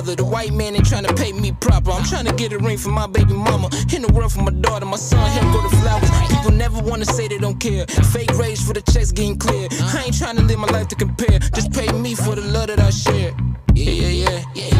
father. The white man ain't trying to pay me proper. I'm trying to get a ring for my baby mama. In the world for my daughter, my son, him go to flowers. People never wanna say they don't care. Fake rage for the checks getting clear. I ain't trying to live my life to compare. Just pay me for the love that I share. Yeah, yeah, yeah.